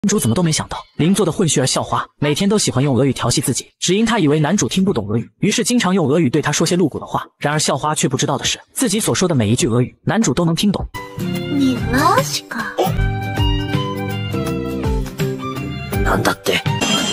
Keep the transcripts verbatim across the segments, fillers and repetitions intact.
男主怎么都没想到，邻座的混血儿校花每天都喜欢用俄语调戏自己，只因他以为男主听不懂俄语，于是经常用俄语对他说些露骨的话。然而校花却不知道的是，自己所说的每一句俄语，男主都能听懂。 你拉西か。 なんだって。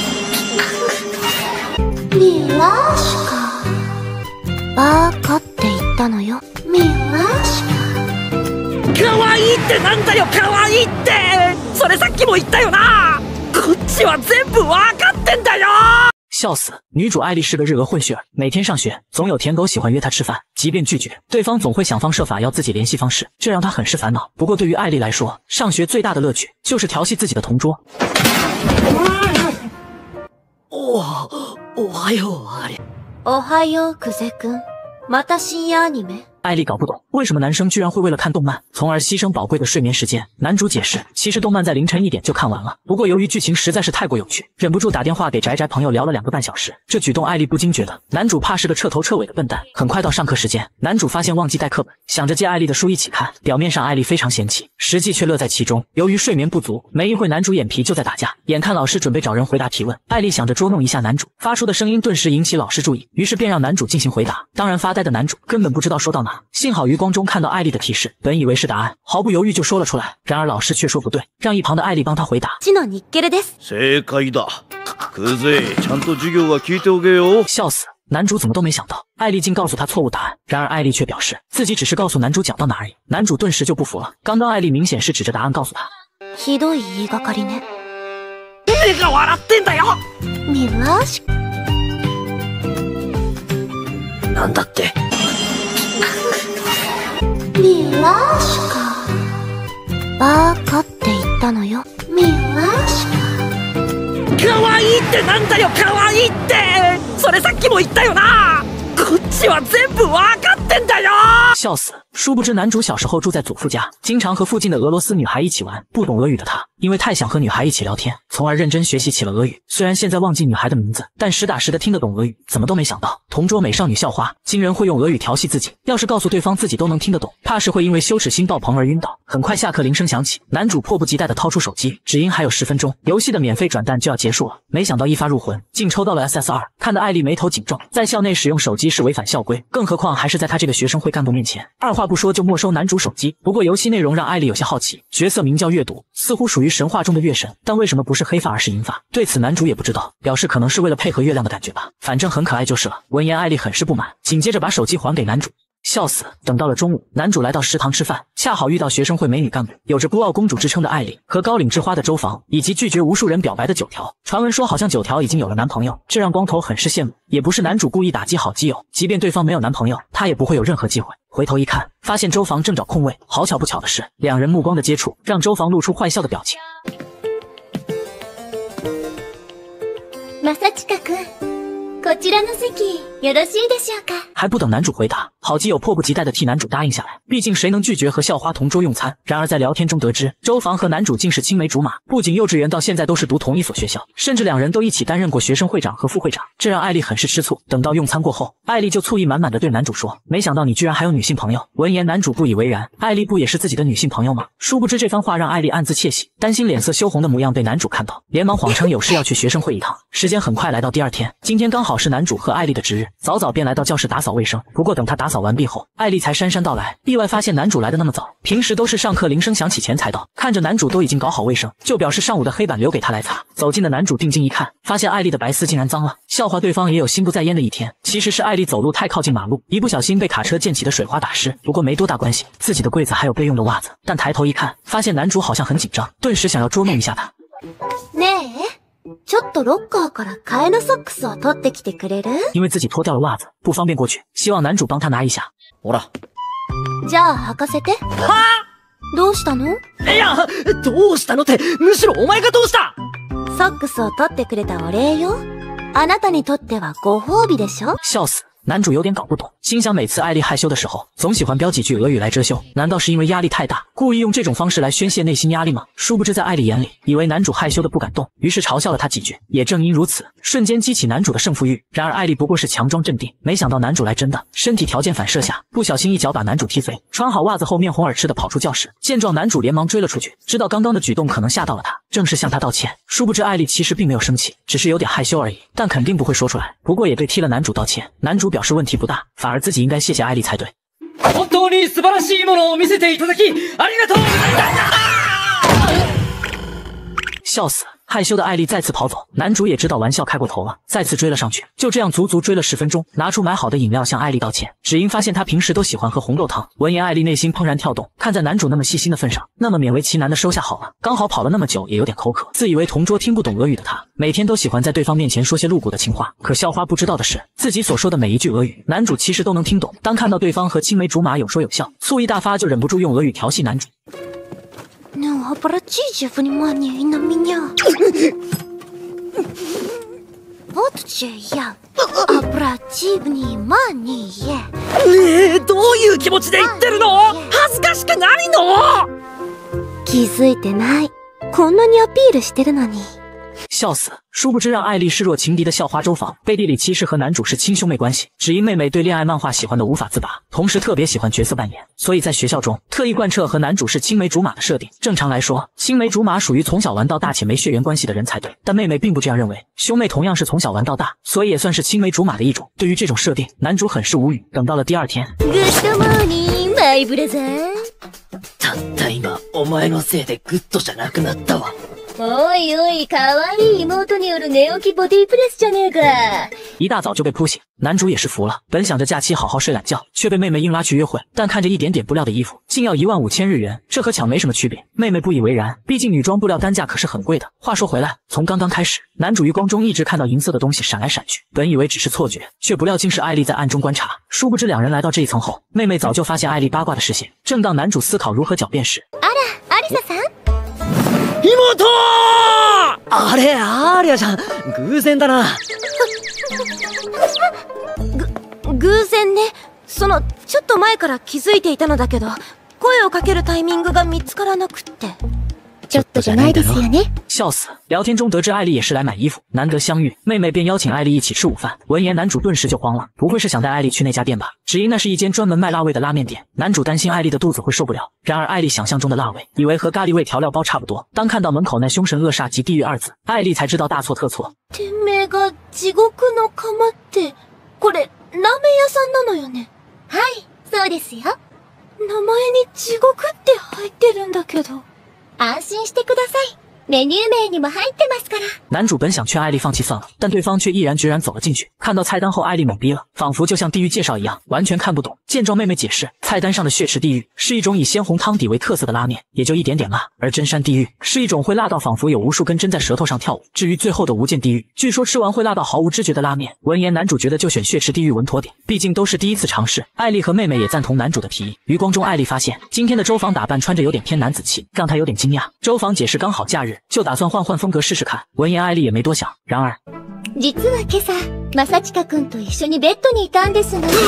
你拉西か。バカって言ったのよ。你拉西か。 可愛いってなんだよ、可愛いって。それさっきも言ったよな。こっちは全部わかってんだよ。 笑死！女主艾莉是个日俄混血儿，每天上学总有舔狗喜欢约她吃饭，即便拒绝，对方总会想方设法要自己联系方式，这让她很是烦恼。不过对于艾莉来说，上学最大的乐趣就是调戏自己的同桌。 お、おはようあれ。 おはよう久世君。また深夜アニメ。 艾莉搞不懂为什么男生居然会为了看动漫，从而牺牲宝贵的睡眠时间。男主解释，其实动漫在凌晨一点就看完了，不过由于剧情实在是太过有趣，忍不住打电话给宅宅朋友聊了两个半小时。这举动艾莉不禁觉得，男主怕是个彻头彻尾的笨蛋。很快到上课时间，男主发现忘记带课本，想着借艾莉的书一起看。表面上艾莉非常嫌弃，实际却乐在其中。由于睡眠不足，没一会男主眼皮就在打架。眼看老师准备找人回答提问，艾莉想着捉弄一下男主，发出的声音顿时引起老师注意，于是便让男主进行回答。当然发呆的男主根本不知道说到哪，幸好余光中看到艾莉的提示，本以为是答案，毫不犹豫就说了出来。然而老师却说不对，让一旁的艾莉帮他回答。 正解だ。クズ、ちゃんと授業は聞いておけよ。 笑死！男主怎么都没想到，艾莉竟告诉他错误答案。然而艾莉却表示自己只是告诉男主讲到哪而已。男主顿时就不服了，刚刚艾莉明显是指着答案告诉他。 ひどい言いがかりね。 誰が笑ってんだよ。 ミラシ。 なんだって。 ミラシか。バカって言ったのよ。ミラシか。 可愛いってなんだよ、可愛いって。それさっきも言ったよな。こっちは全部わかってんだよ。 笑死！殊不知男主小时候住在祖父家，经常和附近的俄罗斯女孩一起玩。不懂俄语的他，因为太想和女孩一起聊天，从而认真学习起了俄语。虽然现在忘记女孩的名字，但实打实的听得懂俄语。怎么都没想到，同桌美少女校花竟然会用俄语调戏自己。要是告诉对方自己都能听得懂，怕是会因为羞耻心爆棚而晕倒。很快下课铃声响起，男主迫不及待地掏出手机，只因还有十分钟，游戏的免费转蛋就要结束了。没想到一发入魂，竟抽到了 S S 二，看得艾莉眉头紧皱。在校内使用手机是违反校规，更何况还是在他这个学生会干部面前。二话不说就没收男主手机。不过游戏内容让艾莉有些好奇，角色名叫月读，似乎属于神话中的月神，但为什么不是黑发而是银发？对此男主也不知道，表示可能是为了配合月亮的感觉吧，反正很可爱就是了。闻言艾莉很是不满，紧接着把手机还给男主。笑死！等到了中午，男主来到食堂吃饭，恰好遇到学生会美女干部，有着孤傲公主之称的艾莉和高岭之花的周防，以及拒绝无数人表白的九条。传闻说好像九条已经有了男朋友，这让光头很是羡慕。也不是男主故意打击好基友，即便对方没有男朋友，他也不会有任何机会。回头一看，发现周防正找空位。好巧不巧的是，两人目光的接触让周防露出坏笑的表情。 マサチカ君。こちらの席よろしいでしょうか？ 还不等男主回答，好基友迫不及待地替男主答应下来。毕竟谁能拒绝和校花同桌用餐？然而在聊天中得知，周防和男主竟是青梅竹马，不仅幼稚园到现在都是读同一所学校，甚至两人都一起担任过学生会长和副会长，这让艾莉很是吃醋。等到用餐过后，艾莉就醋意满满地对男主说：“没想到你居然还有女性朋友。”闻言，男主不以为然，艾莉不也是自己的女性朋友吗？殊不知这番话让艾莉暗自窃喜，担心脸色羞红的模样被男主看到，连忙谎称有事要去学生会一趟。时间很快来到第二天，今天刚好是男主和艾莉的值日，早早便来到教室打扫卫生。不过等他打扫完毕后，艾莉才姗姗到来，意外发现男主来的那么早。平时都是上课铃声响起前才到，看着男主都已经搞好卫生，就表示上午的黑板留给他来擦。走近的男主定睛一看，发现艾莉的白丝竟然脏了，笑话对方也有心不在焉的一天。其实是艾莉走路太靠近马路，一不小心被卡车溅起的水花打湿。不过没多大关系，自己的柜子还有备用的袜子。但抬头一看，发现男主好像很紧张，顿时想要捉弄一下他。 ねえ。ちょっとロッカーから替えのソックスを取ってきてくれる？ 因为自己脱掉了袜子，不方便过去，希望男主帮他拿一下。 ほら。 じゃあ履かせて。 はあ？ どうしたの？ いや、どうしたのって、むしろお前がどうした？ ソックスを取ってくれたお礼よ。あなたにとってはご褒美でしょ？ 笑死！男主有点搞不懂，心想每次艾莉害羞的时候，总喜欢飙几句俄语来遮羞，难道是因为压力太大，故意用这种方式来宣泄内心压力吗？殊不知在艾莉眼里，以为男主害羞的不敢动，于是嘲笑了他几句。也正因如此，瞬间激起男主的胜负欲。然而艾莉不过是强装镇定，没想到男主来真的，身体条件反射下，不小心一脚把男主踢飞，穿好袜子后面红耳赤的跑出教室。见状，男主连忙追了出去，知道刚刚的举动可能吓到了他， 正式向他道歉。殊不知艾丽其实并没有生气，只是有点害羞而已，但肯定不会说出来。不过也对踢了男主道歉，男主表示问题不大，反而自己应该谢谢艾丽才对。 本当に素晴らしいものを見せていただきありがとうございます。 笑死！害羞的艾丽再次跑走，男主也知道玩笑开过头了，再次追了上去。就这样足足追了十分钟，拿出买好的饮料向艾丽道歉，只因发现她平时都喜欢喝红豆汤。闻言，艾丽内心怦然跳动，看在男主那么细心的份上，那么勉为其难的收下好了。刚好跑了那么久，也有点口渴。自以为同桌听不懂俄语的他，每天都喜欢在对方面前说些露骨的情话。可校花不知道的是，自己所说的每一句俄语，男主其实都能听懂。当看到对方和青梅竹马有说有笑，醋意大发，就忍不住用俄语调戏男主。 Вот же я обративни мания。 ねえ、どういう気持ちで言ってるの？恥ずかしくないの？ 気づいてない。こんなにアピールしてるのに。 笑死！殊不知让艾丽视若情敌的校花周访，背地里其实和男主是亲兄妹关系，只因妹妹对恋爱漫画喜欢的无法自拔，同时特别喜欢角色扮演，所以在学校中特意贯彻和男主是青梅竹马的设定。正常来说，青梅竹马属于从小玩到大且没血缘关系的人才对，但妹妹并不这样认为，兄妹同样是从小玩到大，所以也算是青梅竹马的一种。对于这种设定，男主很是无语。等到了第二天， Good morning, my brother。 たった今お前のせいでグッドじゃなくなったわ。 おいおい、可愛い妹による寝起きボディプレスじゃねえか。 一大早就被扑醒，男主也是服了。本想着假期好好睡懒觉，却被妹妹硬拉去约会。但看着一点点布料的衣服，竟要一万五千日元，这和抢没什么区别。妹妹不以为然，毕竟女装布料单价可是很贵的。话说回来，从刚刚开始，男主余光中一直看到银色的东西闪来闪去，本以为只是错觉，却不料竟是艾丽在暗中观察。殊不知两人来到这一层后，妹妹早就发现艾丽八卦的视线。正当男主思考如何狡辩时， あら、アリサさん。 妹！あれ、アーリャじゃん。偶然だな。 ぐ、偶然ね。その、ちょっと前から気づいていたのだけど、声をかけるタイミングが見つからなくって。ちょっとじゃないですよね。 笑死！聊天中得知艾丽也是来买衣服，难得相遇，妹妹便邀请艾丽一起吃午饭。闻言，男主顿时就慌了，不会是想带艾丽去那家店吧？只因那是一间专门卖辣味的拉面店，男主担心艾丽的肚子会受不了。然而艾丽想象中的辣味，以为和咖喱味调料包差不多。当看到门口那凶神恶煞及地狱二字，艾丽才知道大错特错。 店名が地獄の釜って、これラーメン屋さんなのよね。はい、そうですよ。名前に地獄って入ってるんだけど。安心してください。メニュー名にも入ってますから。 男主本想劝艾丽放弃算了，但对方却毅然决然走了进去。看到菜单后，艾丽懵逼了，仿佛就像地狱介绍一样，完全看不懂。见状，妹妹解释，菜单上的血池地狱是一种以鲜红汤底为特色的拉面，也就一点点辣；而真山地狱是一种会辣到仿佛有无数根针在舌头上跳舞。至于最后的无间地狱，据说吃完会辣到毫无知觉的拉面。闻言，男主觉得就选血池地狱稳妥点，毕竟都是第一次尝试。艾丽和妹妹也赞同男主的提议。余光中，艾丽发现今天的周访打扮穿着有点偏男子气，让她有点惊讶。周访解释刚好假日，就打算换换风格试试看。闻言，艾丽也没多想。然而， 実は今朝、正親くんと一緒にベッドにいたんですの。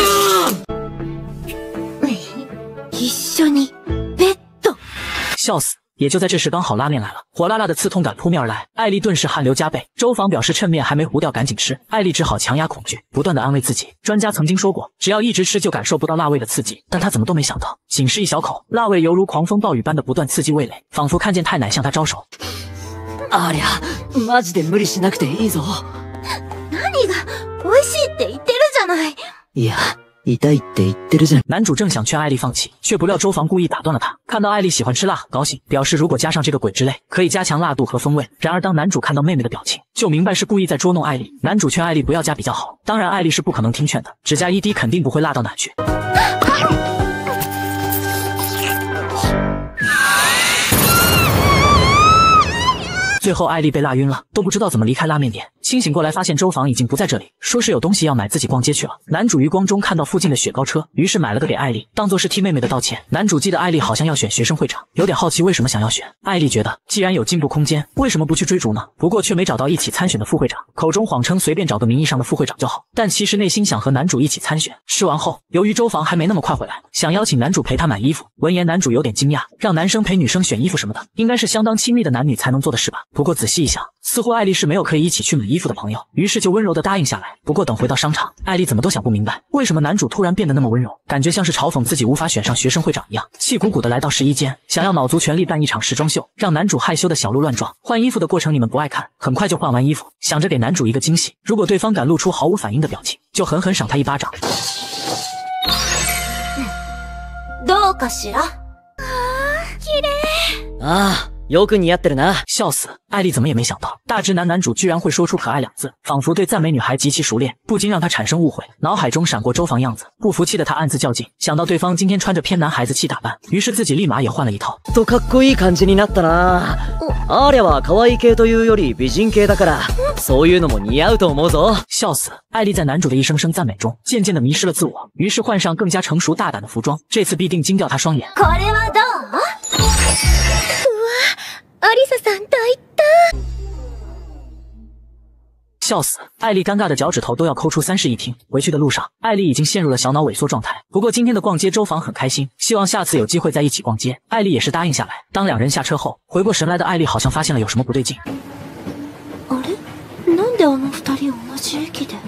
一緒にベッド。 笑死！也就在这时，刚好拉面来了，火辣辣的刺痛感扑面而来，艾丽顿时汗流浃背。周访表示趁面还没糊掉赶紧吃，艾丽只好强压恐惧，不断的安慰自己。专家曾经说过，只要一直吃就感受不到辣味的刺激，但她怎么都没想到，仅是一小口，辣味犹如狂风暴雨般的不断刺激味蕾，仿佛看见太奶向她招手。 ありゃ、マジで無理しなくていいぞ。 何が美味しいって言ってるじゃない。 いや。痛いって言ってるじゃん。 男主正想劝艾丽放弃，却不料周防故意打断了他。看到艾丽喜欢吃辣，高兴，表示如果加上这个鬼之类，可以加强辣度和风味。然而当男主看到妹妹的表情，就明白是故意在捉弄艾丽。男主劝艾丽不要加比较好，当然艾丽是不可能听劝的，只加一滴肯定不会辣到哪去。最后艾丽被辣晕了，都不知道怎么离开拉面店。清醒过来，发现周防已经不在这里，说是有东西要买，自己逛街去了。男主余光中看到附近的雪糕车，于是买了个给艾丽，当做是替妹妹的道歉。男主记得艾丽好像要选学生会长，有点好奇为什么想要选。艾丽觉得既然有进步空间，为什么不去追逐呢？不过却没找到一起参选的副会长，口中谎称随便找个名义上的副会长就好，但其实内心想和男主一起参选。吃完后，由于周防还没那么快回来，想邀请男主陪他买衣服。闻言，男主有点惊讶，让男生陪女生选衣服什么的，应该是相当亲密的男女才能做的事吧。不过仔细一想， 似乎艾丽是没有可以一起去买衣服的朋友，于是就温柔的答应下来。不过等回到商场，艾丽怎么都想不明白，为什么男主突然变得那么温柔，感觉像是嘲讽自己无法选上学生会长一样，气鼓鼓的来到试衣间，想要卯足全力办一场时装秀，让男主害羞的小鹿乱撞。换衣服的过程你们不爱看，很快就换完衣服，想着给男主一个惊喜，如果对方敢露出毫无反应的表情，就狠狠赏他一巴掌。 どうかしら？ ああ、よく似合ってるな。 笑死！艾丽怎么也没想到，大直男男主居然会说出可爱两字，仿佛对赞美女孩极其熟练，不禁让她产生误会。脑海中闪过周防样子，不服气的她暗自较劲，想到对方今天穿着偏男孩子气打扮，于是自己立马也换了一套。 とかっこいい感じになったな。あれは可愛い系というより美人系だから、そういうのも似合うと思うぞ。 笑死！艾丽在男主的一声声赞美中，渐渐的迷失了自我，于是换上更加成熟大胆的服装，这次必定惊掉她双眼。 これはどう？うわ、アリサさん大胆。 笑死！艾丽尴尬的脚趾头都要抠出三室一厅。回去的路上，艾丽已经陷入了小脑萎缩状态。不过今天的逛街周访很开心，希望下次有机会再一起逛街。艾丽也是答应下来。当两人下车后，回过神来的艾丽好像发现了有什么不对劲。 あれ？なんであの二人同じ駅で？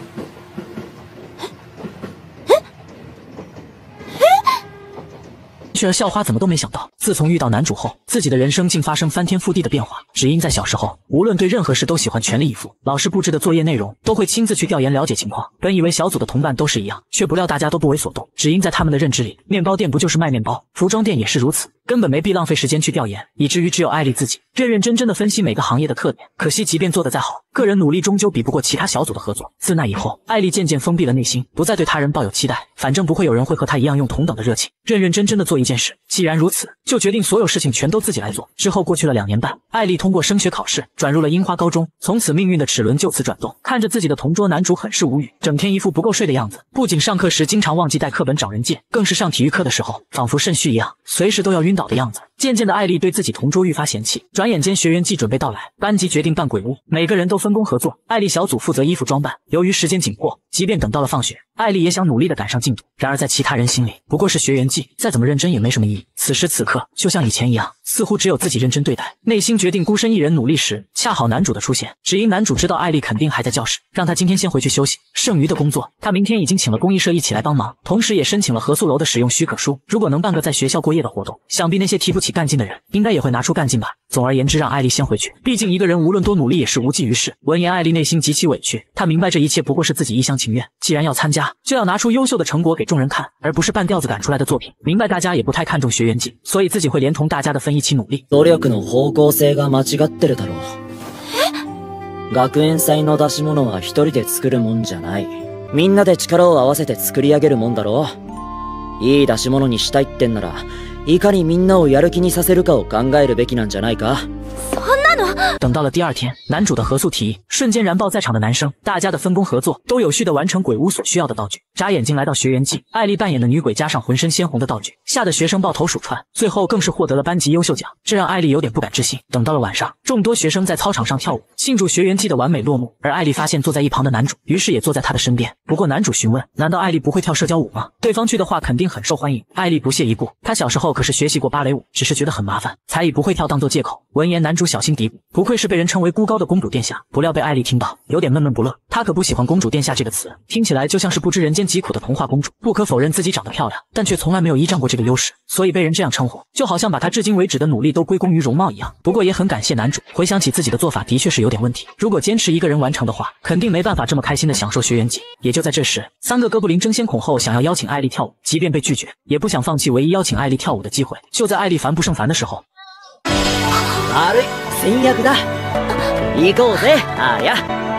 却而校花怎么都没想到，自从遇到男主后，自己的人生竟发生翻天覆地的变化。只因在小时候，无论对任何事都喜欢全力以赴，老师布置的作业内容都会亲自去调研了解情况。本以为小组的同伴都是一样，却不料大家都不为所动。只因在他们的认知里，面包店不就是卖面包，服装店也是如此，根本没必浪费时间去调研，以至于只有艾丽自己认认真真的分析每个行业的特点。可惜即便做得再好，个人努力终究比不过其他小组的合作。自那以后，艾丽渐渐封闭了内心，不再对他人抱有期待，反正不会有人会和他一样用同等的热情，认认真真的做一件事。既然如此，就决定所有事情全都自己来做。之后过去了两年半，艾丽通过升学考试，转入了樱花高中，从此命运的齿轮就此转动。看着自己的同桌男主很是无语，整天一副不够睡的样子，不仅上课时经常忘记带课本找人借，更是上体育课的时候仿佛肾虚一样，随时都要晕倒的样子。渐渐的，艾丽对自己同桌愈发嫌弃。转眼间学员季准备到来，班级决定办鬼屋，每个人都分工合作。艾丽小组负责衣服装扮。由于时间紧迫，即便等到了放学，艾丽也想努力的赶上进度。然而在其他人心里，不过是学员季，再怎么认真也没什么意义。此时此刻，就像以前一样，似乎只有自己认真对待。内心决定孤身一人努力时，恰好男主的出现。只因男主知道艾丽肯定还在教室，让他今天先回去休息，剩余的工作他明天已经请了公益社一起来帮忙，同时也申请了合宿楼的使用许可书。如果能办个在学校过夜的活动，想必那些提不起干劲的人应该也会拿出干劲吧。总而言之，让艾丽先回去，毕竟一个人无论多努力也是无济于事。闻言，艾丽内心极其委屈，她明白这一切不过是自己一厢情愿，既然要参加，就要拿出优秀的成果给众人看，而不是半吊子赶出来的作品。明白大家也不太看重学员季，所以自己会连同大家的分一起努力。 努力の方向性が間違ってるだろう。学園祭の出し物は一人で作るもんじゃない。みんなで力を合わせて作り上げるもんだろう。いい出し物にしたいってんなら、いかにみんなをやる気にさせるかを考えるべきなんじゃないか。 等到了第二天，男主的合宿提议瞬间燃爆在场的男生，大家的分工合作都有序的完成鬼屋所需要的道具。眨眼睛来到学员季，艾丽扮演的女鬼加上浑身鲜红的道具，吓得学生抱头鼠窜，最后更是获得了班级优秀奖，这让艾丽有点不敢置信。等到了晚上，众多学生在操场上跳舞，庆祝学员季的完美落幕，而艾丽发现坐在一旁的男主，于是也坐在他的身边。不过男主询问，难道艾丽不会跳社交舞吗？对方去的话肯定很受欢迎。艾丽不屑一顾，她小时候可是学习过芭蕾舞，只是觉得很麻烦，才以不会跳当做借口。闻言，男主小心嘀咕，不愧是被人称为孤高的公主殿下。不料被艾丽听到，有点闷闷不乐。她可不喜欢公主殿下这个词，听起来就像是不知人间疾苦的童话公主。不可否认自己长得漂亮，但却从来没有依仗过这个优势，所以被人这样称呼，就好像把她至今为止的努力都归功于容貌一样。不过也很感谢男主，回想起自己的做法的确是有点问题，如果坚持一个人完成的话，肯定没办法这么开心的享受学员季。也就在这时，三个哥布林争先恐后想要邀请艾丽跳舞，即便被拒绝，也不想放弃唯一邀请艾丽跳舞的机会。就在艾丽烦不胜烦的时候， 悪い、戦略だ。行こうぜ、あーや。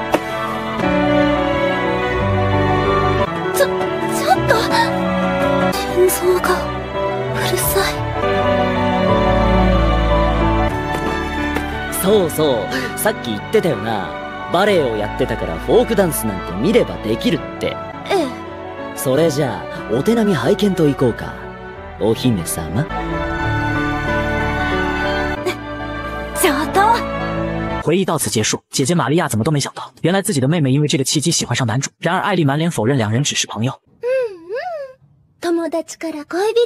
ちょ、ちょっと。心臓がうるさい。 そうそう、さっき言ってたよな。バレエをやってたからフォークダンスなんて見ればできるって。 ええ。 それじゃあお手並み拝見と行こうか、お姫様。 ちょっと。 回忆到此结束，姐姐玛利亚怎么都没想到，原来自己的妹妹因为这个契机喜欢上男主。然而艾丽满脸否认两人只是朋友。 うんうん。友達から恋人へ。王道よ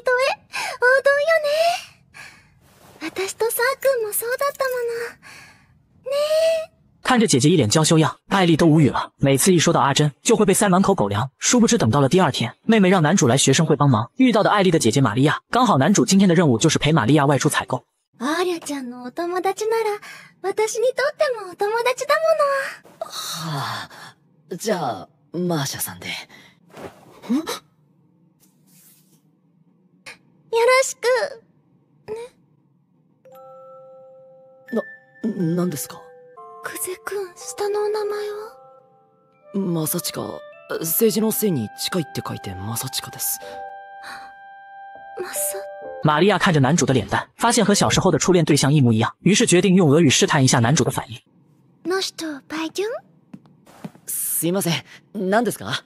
ね。私とサー君もそうだったもの。ねえ。 看着姐姐一脸娇羞样，艾丽都无语了。每次一说到阿珍，就会被塞满口狗粮。殊不知等到了第二天，妹妹让男主来学生会帮忙，遇到的艾丽的姐姐玛利亚。刚好男主今天的任务就是陪玛利亚外出采购。 アーリャちゃんのお友達なら、私にとってもお友達だもの。 はあ、じゃあ、マーシャさんで。ん？ よろしく。 な、なんですか？ クゼくん、下のお名前は？ マサチカ、政治のせいに近いって書いてマサチカです。 マサ。 玛利亚看着男主的脸蛋，发现和小时候的初恋对象一模一样，于是决定用俄语试探一下男主的反应。 の人、バイキュン？ すいません、何ですか？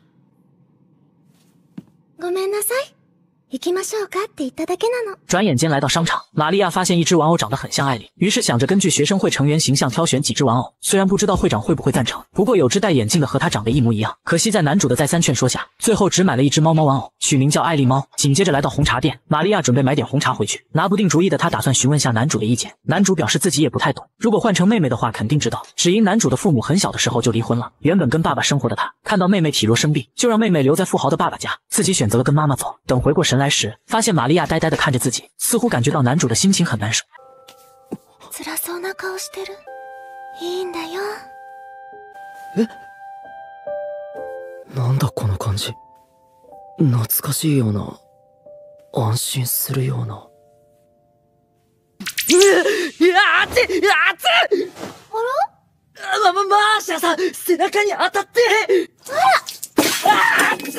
ごめんなさい。行きましょうかって言っただけなの。 转眼间来到商场，玛利亚发现一只玩偶长得很像艾莉，于是想着根据学生会成员形象挑选几只玩偶。虽然不知道会长会不会赞成，不过有只戴眼镜的和他长得一模一样。可惜在男主的再三劝说下，最后只买了一只猫猫玩偶，取名叫艾莉猫。紧接着来到红茶店，玛利亚准备买点红茶回去，拿不定主意的她打算询问下男主的意见。男主表示自己也不太懂，如果换成妹妹的话肯定知道，只因男主的父母很小的时候就离婚了，原本跟爸爸生活的他，看到妹妹体弱生病，就让妹妹留在富豪的爸爸家，自己选择了跟妈妈走。等回过神来时，发现玛利亚呆呆地看着自己，似乎感觉到男主的心情很难受。 辛そうな顔してる。いいんだよ。 え？なんだこの感じ。懐かしいような、安心するような。うわ、あっち、あっち。あら？ま、ま、マーシャさん、背中に当たって。あら！あっち。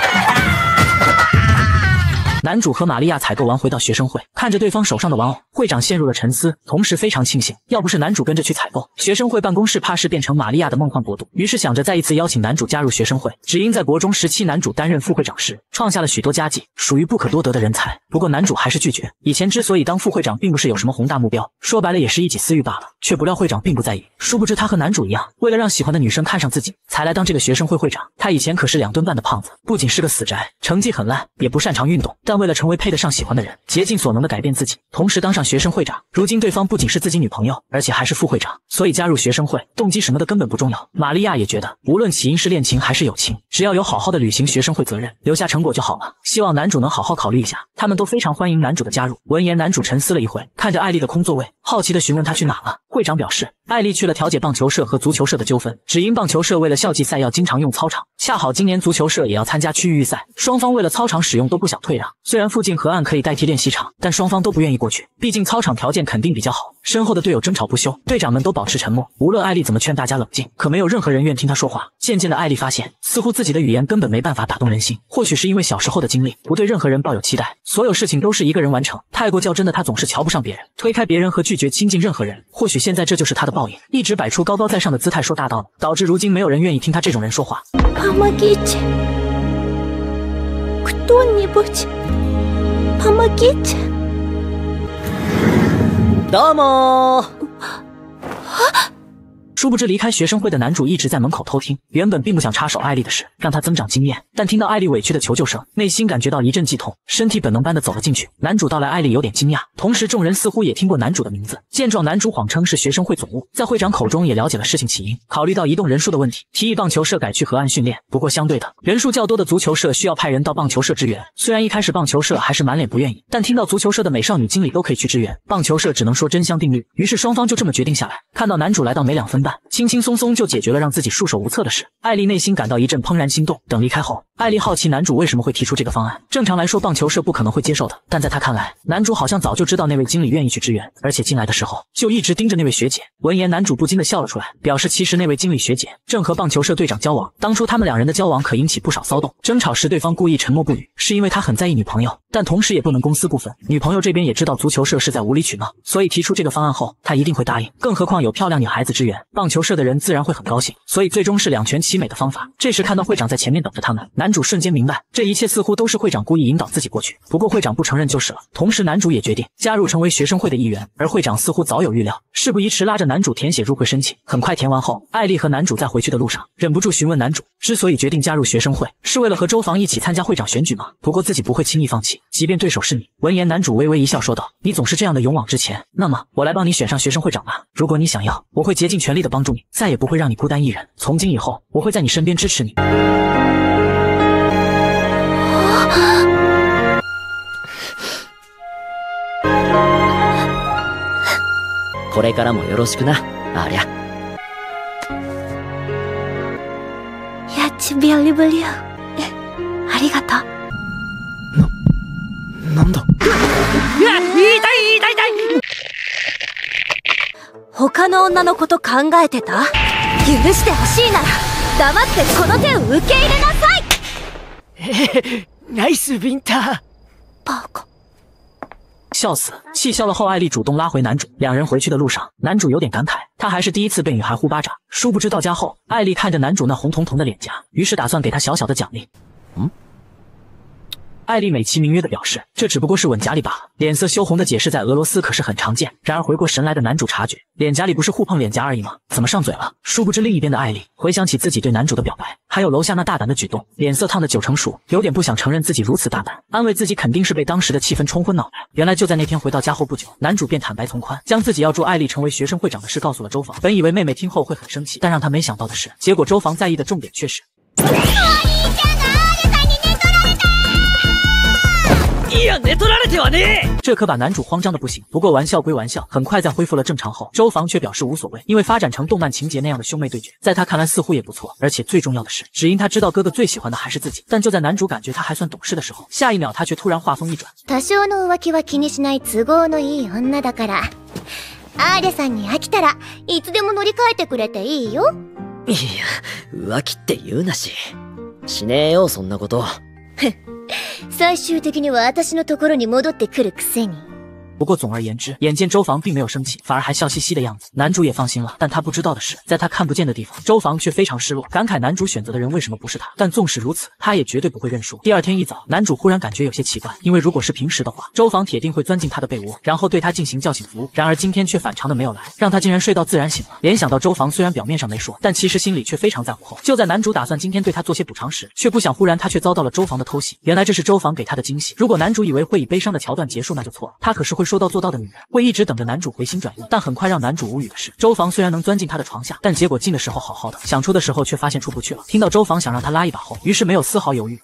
男主和玛利亚采购完回到学生会，看着对方手上的玩偶，会长陷入了沉思，同时非常庆幸，要不是男主跟着去采购，学生会办公室怕是变成玛利亚的梦幻国度。于是想着再一次邀请男主加入学生会，只因在国中时期男主担任副会长时，创下了许多佳绩，属于不可多得的人才。不过男主还是拒绝，以前之所以当副会长，并不是有什么宏大目标，说白了也是一己私欲罢了，却不料会长并不在意。殊不知他和男主一样，为了让喜欢的女生看上自己，才来当这个学生会会长。他以前可是两吨半的胖子，不仅是个死宅，成绩很烂，也不擅长运动，但为了成为配得上喜欢的人，竭尽所能的改变自己，同时当上学生会长。如今对方不仅是自己女朋友，而且还是副会长，所以加入学生会，动机什么的根本不重要。玛利亚也觉得，无论起因是恋情还是友情，只要有好好的履行学生会责任，留下成果就好了。希望男主能好好考虑一下，他们都非常欢迎男主的加入。闻言，男主沉思了一会，看着艾丽的空座位，好奇地询问她去哪了。会长表示，艾丽去了调解棒球社和足球社的纠纷，只因棒球社为了校际赛要经常用操场，恰好今年足球社也要参加区域预赛，双方为了操场使用都不想退让。虽然附近河岸可以代替练习场，但双方都不愿意过去，毕竟操场条件肯定比较好。身后的队友争吵不休，队长们都保持沉默，无论艾丽怎么劝大家冷静，可没有任何人愿听她说话。渐渐的，艾丽发现，似乎自己的语言根本没办法打动人心，或许是因为小时候的经历，不对任何人抱有期待，所有事情都是一个人完成，太过较真的她总是瞧不上别人，推开别人和拒绝亲近任何人。或许现在这就是她的报应，一直摆出高高在上的姿态说大道理，导致如今没有人愿意听她这种人说话。 Помогите. Кто-нибудь. Помогите. どうも。 殊不知离开学生会的男主一直在门口偷听，原本并不想插手艾丽的事，让她增长经验，但听到艾丽委屈的求救声，内心感觉到一阵悸痛，身体本能般的走了进去。男主到来，艾丽有点惊讶，同时众人似乎也听过男主的名字。见状，男主谎称是学生会总务，在会长口中也了解了事情起因，考虑到移动人数的问题，提议棒球社改去河岸训练。不过相对的，人数较多的足球社需要派人到棒球社支援。虽然一开始棒球社还是满脸不愿意，但听到足球社的美少女经理都可以去支援，棒球社只能说真香定律。于是双方就这么决定下来。看到男主来到没两分半，轻轻松松就解决了让自己束手无策的事，艾丽内心感到一阵怦然心动。等离开后，艾丽好奇男主为什么会提出这个方案。正常来说，棒球社不可能会接受的，但在他看来，男主好像早就知道那位经理愿意去支援，而且进来的时候就一直盯着那位学姐。闻言，男主不禁地笑了出来，表示其实那位经理学姐正和棒球社队长交往，当初他们两人的交往可引起不少骚动。争吵时对方故意沉默不语，是因为他很在意女朋友，但同时也不能公私不分。女朋友这边也知道足球社是在无理取闹，所以提出这个方案后，他一定会答应。更何况有漂亮女孩子支援，棒球社的人自然会很高兴，所以最终是两全其美的方法。这时看到会长在前面等着他们，男主瞬间明白，这一切似乎都是会长故意引导自己过去。不过会长不承认就是了。同时男主也决定加入成为学生会的一员，而会长似乎早有预料，事不宜迟，拉着男主填写入会申请。很快填完后，艾丽和男主在回去的路上忍不住询问男主，之所以决定加入学生会，是为了和周防一起参加会长选举吗？不过自己不会轻易放弃，即便对手是你。闻言，男主微微一笑说道，你总是这样的勇往直前，那么我来帮你选上学生会长吧。如果你想要，我会竭尽全力的的帮助你，再也不会让你孤单一人。从今以后，我会在你身边支持你。 これからもよろしくな、ありゃ。 やちびょりぶりゅう。ありがとう。 な、なんだ。 うわ、痛い痛い痛い。 他の女のこと考えてた？許してほしいなら黙ってこの手を受け入れなさい。 えナイスビンタ。 バカ。 笑死！气消了后，艾丽主动拉回男主。两人回去的路上，男主有点感慨，他还是第一次被女孩呼巴掌。殊不知到家后，艾丽看着男主那红彤彤的脸颊，于是打算给他小小的奖励。嗯。艾丽美其名曰的表示，这只不过是吻夹里罢了。脸色羞红的解释在俄罗斯可是很常见。然而回过神来的男主察觉，脸颊里不是互碰脸颊而已吗？怎么上嘴了？殊不知另一边的艾丽回想起自己对男主的表白，还有楼下那大胆的举动，脸色烫得九成熟，有点不想承认自己如此大胆，安慰自己肯定是被当时的气氛冲昏脑袋。原来就在那天回到家后不久，男主便坦白从宽，将自己要助艾丽成为学生会长的事告诉了周防。本以为妹妹听后会很生气，但让他没想到的是，结果周防在意的重点却是。 いや、寝取られてはねえ。 这可把男主慌张的不行。不过玩笑归玩笑，很快在恢复了正常后，周防却表示无所谓，因为发展成动漫情节那样的兄妹对决，在他看来似乎也不错。而且最重要的是，只因他知道哥哥最喜欢的还是自己。但就在男主感觉他还算懂事的时候，下一秒他却突然话锋一转。 多少の浮気は気にしない都合のいい女だから、アーレさんに飽きたらいつでも乗り換えてくれていいよ。 いや、浮気って言うなし。しねえよ、そんなこと。 最終的には私のところに戻ってくるくせに。 不过总而言之，眼见周防并没有生气，反而还笑嘻嘻的样子，男主也放心了。但他不知道的是，在他看不见的地方，周防却非常失落，感慨男主选择的人为什么不是他。但纵使如此，他也绝对不会认输。第二天一早，男主忽然感觉有些奇怪，因为如果是平时的话，周防铁定会钻进他的被窝，然后对他进行叫醒服务。然而今天却反常的没有来，让他竟然睡到自然醒了。联想到周防虽然表面上没说，但其实心里却非常在乎后，就在男主打算今天对他做些补偿时，却不想忽然他却遭到了周防的偷袭。原来这是周防给他的惊喜。如果男主以为会以悲伤的桥段结束，那就错了。他可是会说到做到的女人。会一直等着男主回心转意，但很快让男主无语的是，周防虽然能钻进他的床下，但结果进的时候好好的，想出的时候却发现出不去了。听到周防想让他拉一把后，于是没有丝毫犹豫。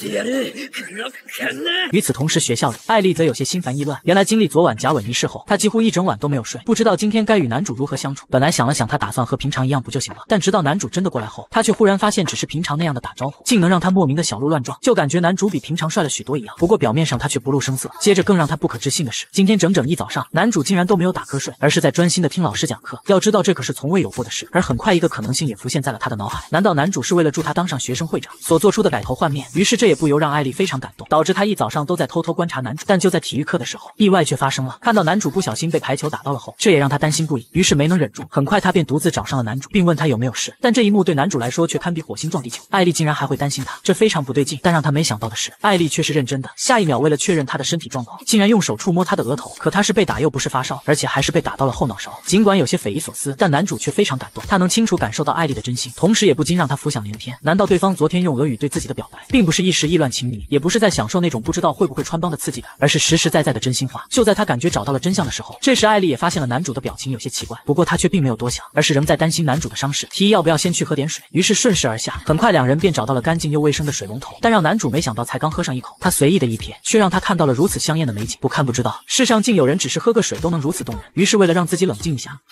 与此同时，学校里艾丽则有些心烦意乱。原来经历昨晚假吻一事后，她几乎一整晚都没有睡，不知道今天该与男主如何相处。本来想了想，她打算和平常一样不就行了，但直到男主真的过来后，她却忽然发现只是平常那样的打招呼，竟能让她莫名的小鹿乱撞，就感觉男主比平常帅了许多一样。不过表面上她却不露声色。接着更让她不可置信的是，今天整整一早上，男主竟然都没有打瞌睡，而是在专心的听老师讲课。要知道这可是从未有过的事。而很快一个可能性也浮现在了他的脑海，难道男主是为了助他当上学生会长所做出的改头换面？于是这也不由让艾丽非常感动，导致他一早上都在偷偷观察男主。但就在体育课的时候，意外却发生了。看到男主不小心被排球打到了后，这也让他担心不已，于是没能忍住，很快他便独自找上了男主，并问他有没有事。但这一幕对男主来说却堪比火星撞地球，艾丽竟然还会担心他，这非常不对劲。但让他没想到的是，艾丽却是认真的，下一秒为了确认他的身体状况，竟然用手触摸他的额头。可他是被打又不是发烧，而且还是被打到了后脑勺。尽管有些匪夷所思，但男主却非常感动，他能清楚感受到艾丽的真心，同时也不禁让他浮想联翩。难道对方昨天用俄语对自己的表白，并不是一时意乱情迷，也不是在享受那种不知道会不会穿帮的刺激感，而是实实在在的真心话？就在他感觉找到了真相的时候，这时艾丽也发现了男主的表情有些奇怪，不过他却并没有多想，而是仍在担心男主的伤势，提议要不要先去喝点水。于是顺势而下，很快两人便找到了干净又卫生的水龙头。但让男主没想到，才刚喝上一口，他随意的一瞥，却让他看到了如此香艳的美景。不看不知道，世上竟有人只是喝个水都能如此动人。于是为了让自己冷静一下，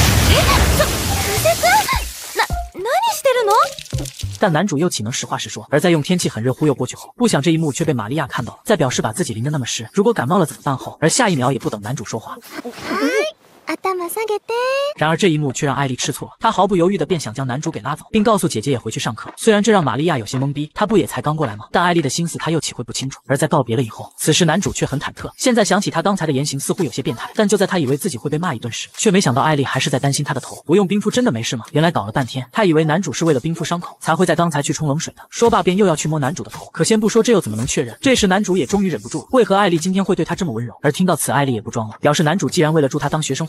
但男主又岂能实话实说？而在用天气很热忽悠过去后，不想这一幕却被玛利亚看到了，在表示把自己淋得那么湿，如果感冒了怎么办后，而下一秒也不等男主说话。然而这一幕却让艾丽吃醋了，她毫不犹豫的便想将男主给拉走，并告诉姐姐也回去上课。虽然这让玛利亚有些懵逼，她不也才刚过来吗？但艾丽的心思她又体会不清楚。而在告别了以后，此时男主却很忐忑，现在想起他刚才的言行似乎有些变态。但就在他以为自己会被骂一顿时，却没想到艾丽还是在担心他的头。不用冰敷真的没事吗？原来搞了半天，他以为男主是为了冰敷伤口才会在刚才去冲冷水的。说罢便又要去摸男主的头，可先不说这又怎么能确认？这时男主也终于忍不住，为何艾丽今天会对他这么温柔？而听到此，艾丽也不装了，表示男主既然为了助他当学生会长，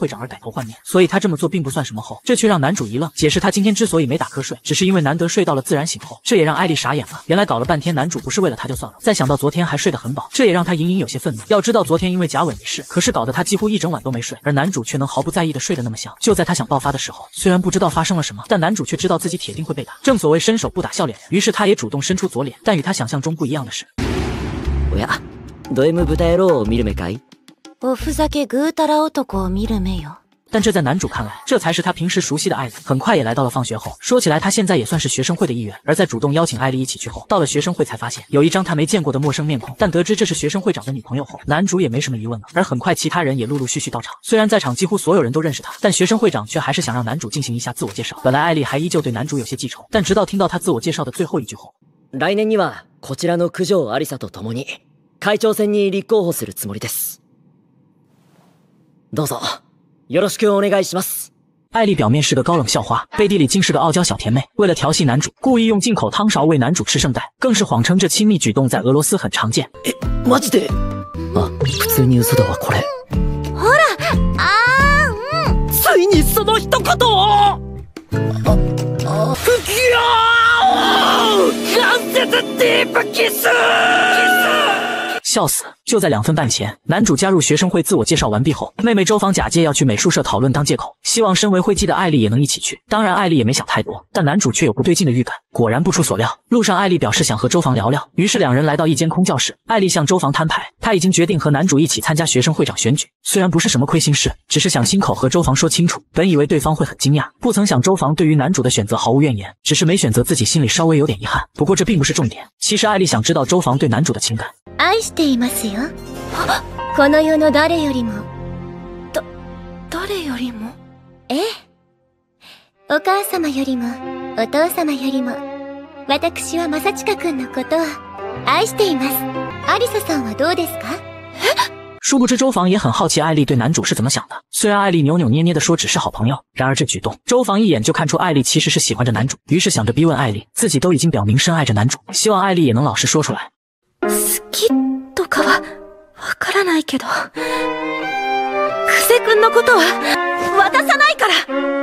长而改头换面，所以他这么做并不算什么后，这却让男主一愣，解释他今天之所以没打瞌睡，只是因为难得睡到了自然醒后，这也让艾丽傻眼了。原来搞了半天男主不是为了他就算了，再想到昨天还睡得很饱，这也让他隐隐有些愤怒。要知道昨天因为贾吻一事，可是搞得他几乎一整晚都没睡，而男主却能毫不在意的睡得那么香。就在他想爆发的时候，虽然不知道发生了什么，但男主却知道自己铁定会被打。正所谓伸手不打笑脸人，于是他也主动伸出左脸。但与他想象中不一样的是， おや、ド M 豚野郎を見る目かい？ おふざけぐうたら男を見る目よ。 但这在男主看来，这才是他平时熟悉的艾丽。很快也来到了放学后，说起来他现在也算是学生会的一员。而在主动邀请艾丽一起去后，到了学生会才发现有一张他没见过的陌生面孔。但得知这是学生会长的女朋友后，男主也没什么疑问了。而很快其他人也陆陆续续到场，虽然在场几乎所有人都认识他，但学生会长却还是想让男主进行一下自我介绍。本来艾丽还依旧对男主有些记仇，但直到听到他自我介绍的最后一句后， 来年にはこちらの九条有沙と共に会長選に立候補するつもりです。どうぞよろしくお願いします。 艾丽表面是个高冷校花，背地里竟是个傲娇小甜妹。为了调戏男主，故意用进口汤勺喂男主吃圣代，更是谎称这亲密举动在俄罗斯很常见。 え、マジで？あ、普通に嘘だわこれ。 ほら、あー、うん。 ついにその一言を。あ、あ、ふきゃー！関節ディープキス！ 笑死！就在两分半前，男主加入学生会自我介绍完毕后，妹妹周防假借要去美术社讨论当借口，希望身为会计的艾丽也能一起去。当然，艾丽也没想太多，但男主却有不对劲的预感。果然不出所料，路上艾丽表示想和周防聊聊，于是两人来到一间空教室。艾丽向周防摊牌，她已经决定和男主一起参加学生会长选举。虽然不是什么亏心事，只是想亲口和周防说清楚。本以为对方会很惊讶，不曾想周防对于男主的选择毫无怨言，只是没选择自己心里稍微有点遗憾。不过这并不是重点，其实艾丽想知道周防对男主的情感。 愛していますよ。この世の誰よりも。だ、誰よりも？ええ。お母様よりも、お父様よりも、私は正親くんのことを愛しています。アリサさんはどうですか？ 殊不知周防也很好奇艾丽对男主是怎么想的。虽然艾丽扭扭捏捏地说只是好朋友，然而这举动，周防一眼就看出艾丽其实是喜欢着男主，于是想着逼问艾丽，自己都已经表明深爱着男主，希望艾丽也能老实说出来。 好きとかはわからないけど、久世くんのことは渡さないから。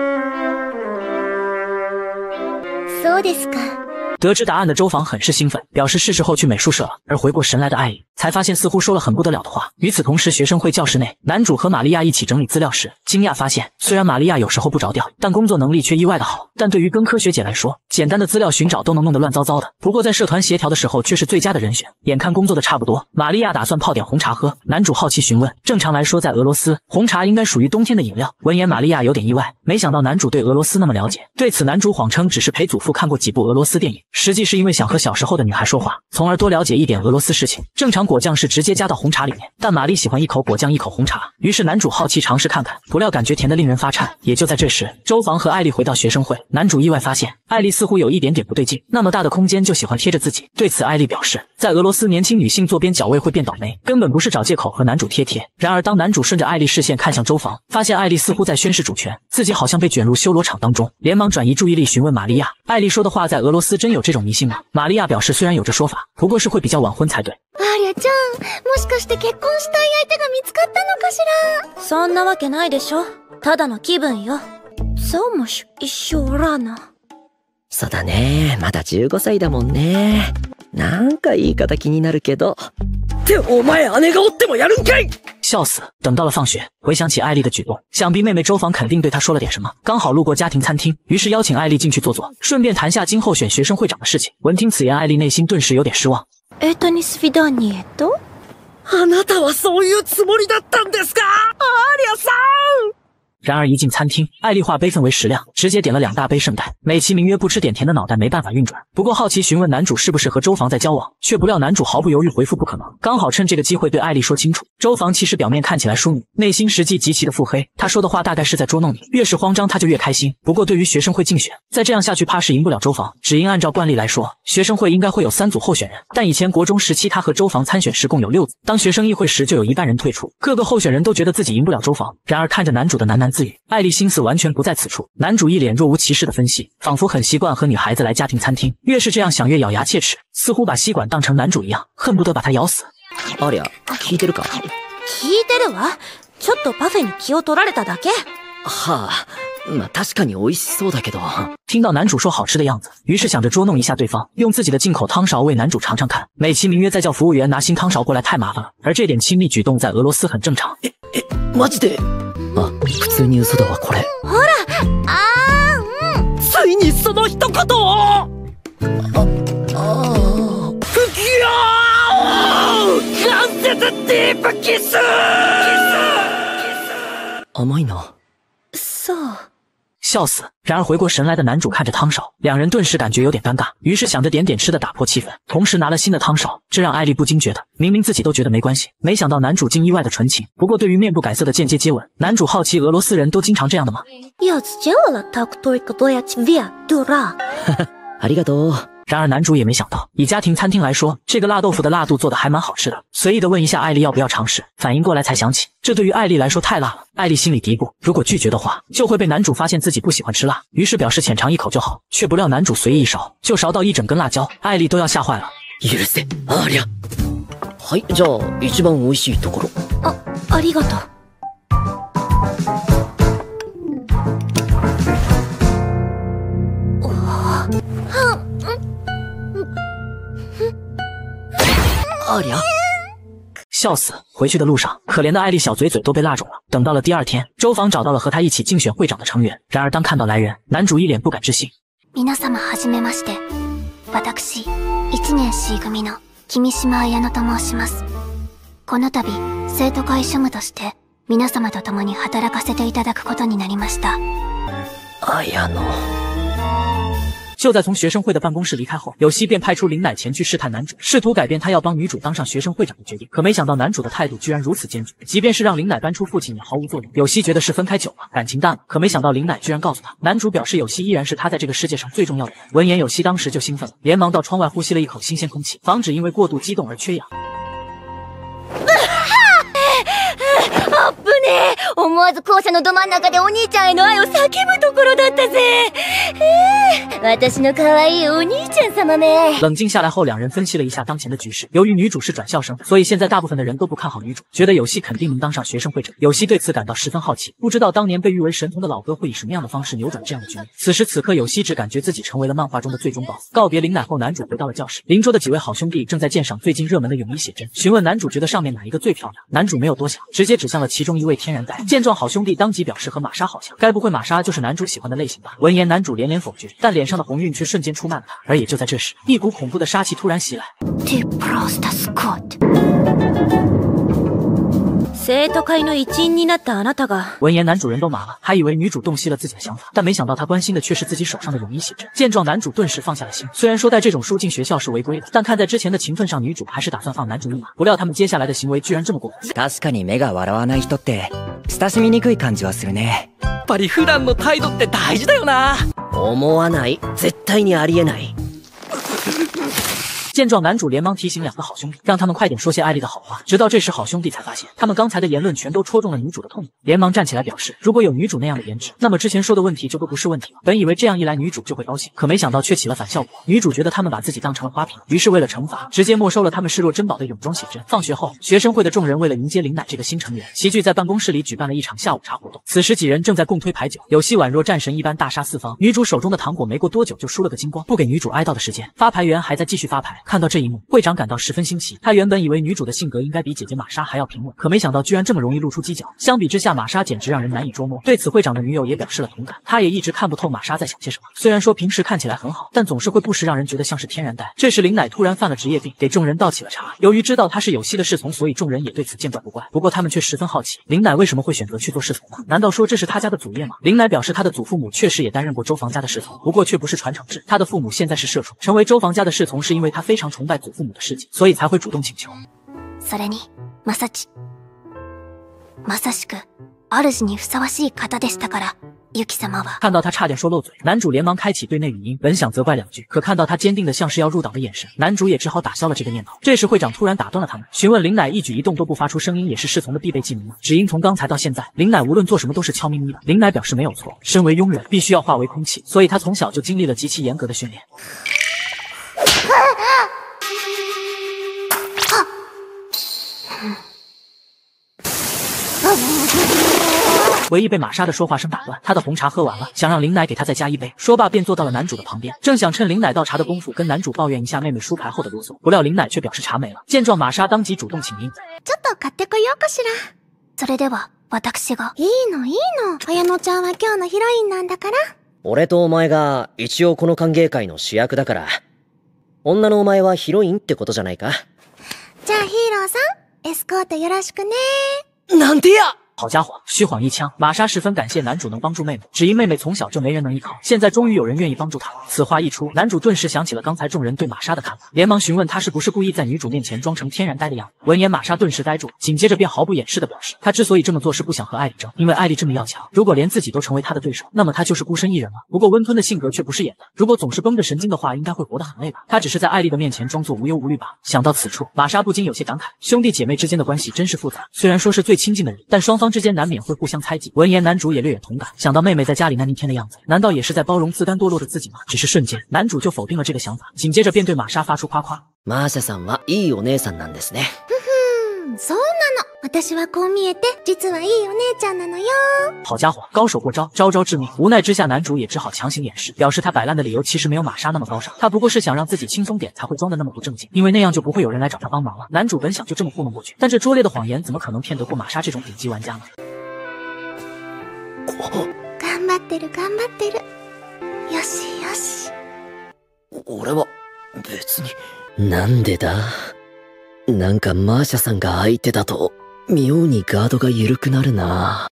そうですか。 得知答案的周防很是兴奋，表示是时候去美术社了。而回过神来的艾丽才发现似乎说了很不得了的话。与此同时，学生会教室内，男主和玛利亚一起整理资料时，惊讶发现，虽然玛利亚有时候不着调，但工作能力却意外的好。但对于跟科学姐来说，简单的资料寻找都能弄得乱糟糟的。不过在社团协调的时候却是最佳的人选。眼看工作的差不多，玛利亚打算泡点红茶喝。男主好奇询问，正常来说在俄罗斯，红茶应该属于冬天的饮料。闻言，玛利亚有点意外，没想到男主对俄罗斯那么了解。对此，男主谎称只是陪祖父看过几部俄罗斯电影，实际是因为想和小时候的女孩说话，从而多了解一点俄罗斯事情。正常果酱是直接加到红茶里面，但玛丽喜欢一口果酱一口红茶，于是男主好奇尝试看看，不料感觉甜得令人发颤。也就在这时，周防和艾丽回到学生会，男主意外发现艾丽似乎有一点点不对劲，那么大的空间就喜欢贴着自己。对此，艾丽表示，在俄罗斯年轻女性坐边角位会变倒霉，根本不是找借口和男主贴贴。然而当男主顺着艾丽视线看向周防，发现艾丽似乎在宣示主权，自己好像被卷入修罗场当中，连忙转移注意力询问玛利亚，艾丽说的话在俄罗斯真有这种迷信吗？玛利亚表示虽然有这说法，不过是会比较晚婚才对。 アリャちゃん、もしかして結婚したい相手が見つかったのかしら？そんなわけないでしょ。ただの気分よ。そうもし一生おらな。 そうだね、まだじゅうごさいだもんね。なんか言い方気になるけど。ってお前姉がおってもやるんかい！ 笑死！等到了放学，回想起艾丽的举动，想必妹妹周防肯定对她说了点什么。刚好路过家庭餐厅，于是邀请艾丽进去坐坐，顺便谈下今后选学生会长的事情。闻听此言，艾丽内心顿时有点失望。 えっとにスフィダニエと？ あなたはそういうつもりだったんですか？アリャさん！ 然而一进餐厅，艾丽化悲愤为食量，直接点了两大杯圣代。美其名曰不吃点甜的脑袋没办法运转。不过好奇询问男主是不是和周防在交往，却不料男主毫不犹豫回复不可能。刚好趁这个机会对艾丽说清楚，周防其实表面看起来淑女，内心实际极其的腹黑。他说的话大概是在捉弄你，越是慌张他就越开心。不过对于学生会竞选，再这样下去怕是赢不了周防。只因按照惯例来说，学生会应该会有三组候选人，但以前国中时期他和周防参选时共有六组，当学生议会时就有一半人退出，各个候选人都觉得自己赢不了周防。然而看着男主的喃喃自语，艾丽心思完全不在此处。男主一脸若无其事的分析，仿佛很习惯和女孩子来家庭餐厅，越是这样想越咬牙切齿，似乎把吸管当成男主一样，恨不得把他咬死。 アリャ、聞いてるか？ 聞いてるわ。 ちょっとパフェに気を取られただけ。 はあ、まあ確かに美味しそうだけど。 听到男主说好吃的样子，于是想着捉弄一下对方，用自己的进口汤勺为男主尝尝看，美其名曰再叫服务员拿新汤勺过来太麻烦了，而这点亲密举动在俄罗斯很正常。 え、え、マジで？あ、普通に嘘だわこれ。 ほら、あー、うん。 ついにその一言を。あ、ああ。不要！関節ディープキス！甘いな。 そう。 笑死！然而回过神来的男主看着汤勺，两人顿时感觉有点尴尬，于是想着点点吃的打破气氛，同时拿了新的汤勺，这让艾丽不禁觉得，明明自己都觉得没关系，没想到男主竟意外的纯情。不过对于面不改色的间接接吻，男主好奇俄罗斯人都经常这样的吗？ Я сделала так только твоя тебе, дура。 ありがとう。 然而男主也没想到，以家庭餐厅来说，这个辣豆腐的辣度做的还蛮好吃的。随意的问一下艾丽要不要尝试，反应过来才想起，这对于艾丽来说太辣了。艾丽心里嘀咕，如果拒绝的话，就会被男主发现自己不喜欢吃辣，于是表示浅尝一口就好。却不料男主随意一勺，就勺到一整根辣椒，艾丽都要吓坏了。 許せ、ありゃ。はい、じゃあ一番美味しいところ。 あ、ありがとう。 ありゃ。 笑死！回去的路上，可怜的艾丽小嘴嘴都被辣肿了。等到了第二天，周防找到了和他一起竞选会长的成员。然而当看到来人，男主一脸不敢置信。 皆様はじめまして。私、一年 C 組の君島綾乃と申します。この度、生徒会庶務として皆様と共に働かせていただくことになりました。 綾乃。 就在从学生会的办公室离开后，有希便派出林乃前去试探男主，试图改变他要帮女主当上学生会长的决定。可没想到男主的态度居然如此坚决，即便是让林乃搬出父亲也毫无作用。有希觉得是分开久了，感情淡了，可没想到林乃居然告诉他，男主表示有希依然是他在这个世界上最重要的人。闻言，有希当时就兴奋了，连忙到窗外呼吸了一口新鲜空气，防止因为过度激动而缺氧。 あっぶねえ。思わず校舎のど真ん中でお兄ちゃんへの愛を叫ぶところだったぜ。えー、私の可愛いお兄ちゃん様め。 冷静下来后，两人分析了一下当前的局势。由于女主是转校生，所以现在大部分的人都不看好女主，觉得有希肯定能当上学生会长。有希对此感到十分好奇，不知道当年被誉为神童的老哥会以什么样的方式扭转这样的局面。此时此刻，有希只感觉自己成为了漫画中的最终 boss。告别林乃后，男主回到了教室，邻桌的几位好兄弟正在鉴赏最近热门的泳衣写真，询问男主觉得上面哪一个最漂亮。男主没有多想，直接指向了其中一位天然呆。见状，好兄弟当即表示和玛莎好像，该不会玛莎就是男主喜欢的类型吧？闻言，男主连连否决，但脸上的红晕却瞬间出卖了他。而也就在这时，一股恐怖的杀气突然袭来。 生徒会の一員になったあなたが。 闻言，男主人都麻了，还以为女主洞悉了自己的想法，但没想到他关心的却是自己手上的泳衣写真。见状，男主顿时放下了心。虽然说带这种书进学校是违规的，但看在之前的情分上，女主还是打算放男主一马。不料他们接下来的行为居然这么过分。 確かに目が笑わない人って親しみにくい感じはするね。やっぱり普段の態度って大事だよな。思わない、絶対にありえない。 见状，男主连忙提醒两个好兄弟，让他们快点说些艾丽的好话。直到这时，好兄弟才发现，他们刚才的言论全都戳中了女主的痛点，连忙站起来表示，如果有女主那样的颜值，那么之前说的问题就都不是问题了。本以为这样一来女主就会高兴，可没想到却起了反效果。女主觉得他们把自己当成了花瓶，于是为了惩罚，直接没收了他们视若珍宝的泳装写真。放学后，学生会的众人为了迎接林乃这个新成员，齐聚在办公室里举办了一场下午茶活动。此时几人正在共推牌九，有希宛若战神一般大杀四方，女主手中的糖果没过多久就输了个精光，不给女主哀悼的时间。发牌员还在继续发牌，看到这一幕，会长感到十分新奇。他原本以为女主的性格应该比姐姐玛莎还要平稳，可没想到居然这么容易露出犄角。相比之下，玛莎简直让人难以捉摸。对此，会长的女友也表示了同感。他也一直看不透玛莎在想些什么。虽然说平时看起来很好，但总是会不时让人觉得像是天然呆。这时，林乃突然犯了职业病，给众人倒起了茶。由于知道他是有希的侍从，所以众人也对此见怪不怪。不过他们却十分好奇，林乃为什么会选择去做侍从呢？难道说这是他家的祖业吗？林乃表示，他的祖父母确实也担任过周防家的侍从，不过却不是传承制。他的父母现在是社畜，成为周防家的侍从是因为他非常崇拜祖父母的事迹，所以才会主动请求。 それに、まさち、まさしく、主にふさわしい方でしたから。ユキ様は看到他差点说漏嘴，男主连忙开启对内语音，本想责怪两句，可看到他坚定的像是要入党的眼神，男主也只好打消了这个念头。这时会长突然打断了他们，询问林乃一举一动都不发出声音，也是侍从的必备技能吗？只因从刚才到现在，林乃无论做什么都是悄咪咪的。林乃表示没有错，身为佣人必须要化为空气，所以他从小就经历了极其严格的训练。 唯一被玛莎的说话声打断，他的红茶喝完了，想让林乃给他再加一杯。说罢便坐到了男主的旁边，正想趁林乃倒茶的功夫跟男主抱怨一下妹妹输牌后的啰嗦，不料林乃却表示茶没了。见状，玛莎当即主动请缨。 ちょっと買ってこようかしら。それでは私が。いいのいいの。綾乃ちゃんは今日のヒロインなんだから。 俺とお前が一応この歓迎会の主役だから、女のお前はヒロインってことじゃないか。 じゃあヒーローさん、エスコートよろしくね。 なんでや。 好家伙，虚晃一枪，玛莎十分感谢男主能帮助妹妹，只因妹妹从小就没人能依靠，现在终于有人愿意帮助她了。此话一出，男主顿时想起了刚才众人对玛莎的看法，连忙询问她是不是故意在女主面前装成天然呆的样子。闻言，玛莎顿时呆住，紧接着便毫不掩饰地表示，她之所以这么做是不想和艾莉争，因为艾莉这么要强，如果连自己都成为她的对手，那么她就是孤身一人了。不过温吞的性格却不是演的，如果总是绷着神经的话，应该会活得很累吧。她只是在艾莉的面前装作无忧无虑罢了。想到此处，玛莎不禁有些感慨，兄弟姐妹之间的关系真是复杂，虽然说是最亲近的人，但双方之间难免会互相猜忌。闻言，男主也略有同感，想到妹妹在家里那逆天的样子，难道也是在包容自甘堕落的自己吗？只是瞬间，男主就否定了这个想法，紧接着便对玛莎发出夸夸。 マーシャさんはいいお姉さんなんですね。 ふん、そうなの。私はこう見えて、実はいいお姉ちゃんなのよ。 好家伙，高手过招，招招致命。无奈之下，男主也只好强行掩饰，表示他摆烂的理由其实没有玛莎那么高尚，他不过是想让自己轻松点，才会装的那么不正经，因为那样就不会有人来找他帮忙了。男主本想就这么糊弄过去，但这拙劣的谎言怎么可能骗得过玛莎这种顶级玩家呢？ 頑張ってる頑張ってる。よしよし。 俺は別に。なんでだ？なんかマーシャさんが相手だと妙にガードが緩くなるな。